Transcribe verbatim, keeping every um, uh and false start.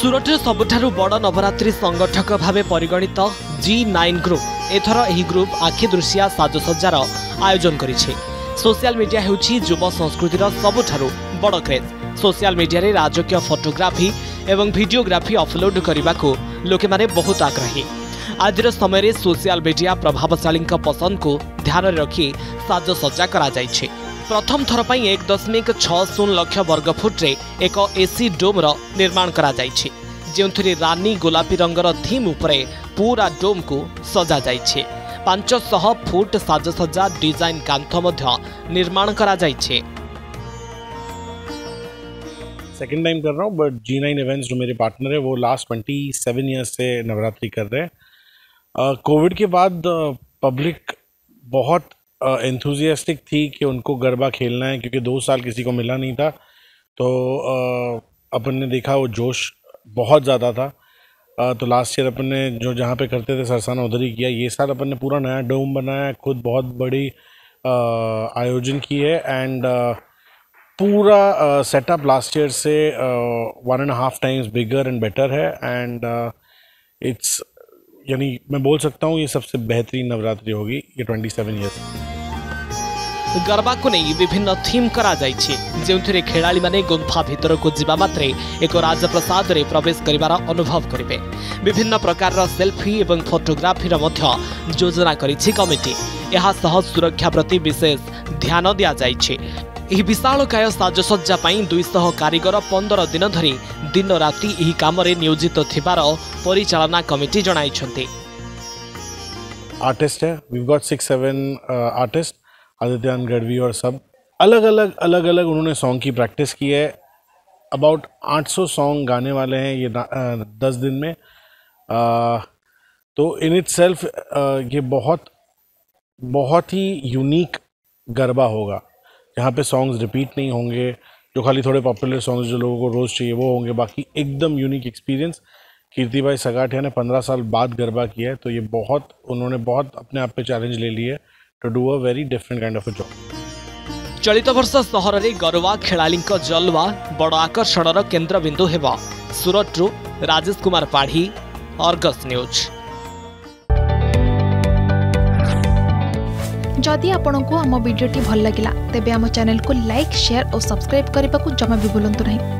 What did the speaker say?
सूरत सबुठारु बड़ नवरात्रि संगठक भाव परिगणित जी नाइन ग्रुप एथर एही ग्रुप आखि दृश्या साजसज्जार आयोजन करिछे। सोशल मीडिया हेउछि युव संस्कृतिर सबुठारु बड़ क्रेज। सोशल मीडिया रे राजकीय फोटोग्राफी एवं वीडियोग्राफी अपलोड करबाको लोके माने बहुत आग्रही। आजिर समय रे सोशल मीडिया प्रभावशाली पसंद को ध्यान रे रखी साजसज्जा करा जाइछे। प्रथम थर पर एक दशमिक छह शून्य लक्ष वर्गफुट रे एक एसी डोम रो निर्माण करा जाइछे, जेउथरे रानी गोलापी रंगर थीम उपरे पूरा डोम को सजा जाइछे। पाँच सौ फुट साजसज्जा डिजाइन कांथ मध्य निर्माण करा जाइछे। सेकेंड टाइम कर रहा हूँ, बट जी नाइन इवेंट्स जो मेरे पार्टनर है वो लास्ट ट्वेंटी सेवन ईयर्स से नवरात्रि कर रहे हैं। कोविड uh, के बाद पब्लिक uh, बहुत एंथुजियास्टिक थी कि उनको गरबा खेलना है, क्योंकि दो साल किसी को मिला नहीं था। तो uh, अपन ने देखा वो जोश बहुत ज़्यादा था। uh, तो लास्ट ईयर अपन ने जो जहाँ पे करते थे सरसाना उधर ही किया। ये साल अपन ने पूरा नया डोम बनाया, खुद बहुत बड़ी uh, आयोजन की है। एंड uh, पूरा सेटअप लास्ट ईयर से one and half times bigger and better है। एंड इट्स यानी मैं बोल सकता हूँ ये सबसे बेहतरीन नवरात्रि होगी ये ट्वेंटी सेवन ईयर्स। गरबा को नहीं विभिन्न थीम करा जाइछे, जेउथरे खेलाड़ी माने गुंफा भीतर को जिबा मात्रे एक राजप्रसाद रे प्रवेश करिवार अनुभव करिवे। विभिन्न प्रकार सेल्फी एवं फोटोग्राफी रो मध्य योजना करिछि कमिटी। एहा सह सुरक्षा प्रति विशेष ध्यान दिया जाइछे। एही विशालकाय साजसज्जा पाई दुई सौ कारीगर पंद्रह दिन धरी दिन राति एही काम रे नियोजित थिबार परिचालना कमिटी जणाइछन्ते। आर्टिस्ट है, we got six seven artists, Aditya Gadhvi और सब अलग अलग अलग अलग उन्होंने सॉन्ग की प्रैक्टिस की है। अबाउट आठ सौ सॉन्ग गाने वाले हैं ये दस दिन में। uh, तो इन इट सेल्फ uh, ये बहुत बहुत ही यूनिक गरबा होगा, यहाँ पे सॉन्ग्स रिपीट नहीं होंगे। जो खाली थोड़े पॉपुलर सॉन्ग्स जो लोगों को रोज़ चाहिए वो होंगे, बाकी एकदम यूनिक एक्सपीरियंस। कीर्ति भाई सगाठिया ने पंद्रह साल बाद गरबा किया है, तो ये बहुत उन्होंने बहुत अपने आप पे चैलेंज ले लिया है to do a very different kind of a job. चलित वर्ष सहर में गरबा खेलाड़ी जलवा बड़ आकर्षण केन्द्रबिंदु हेब। Surat Rajesh Kumar Padhi, Argus news. जदि आपंक आम भिडी भल लगा तेब आम चैनल को लाइक, शेयर और सब्सक्राइब करने को जमा भी भूलु नहीं।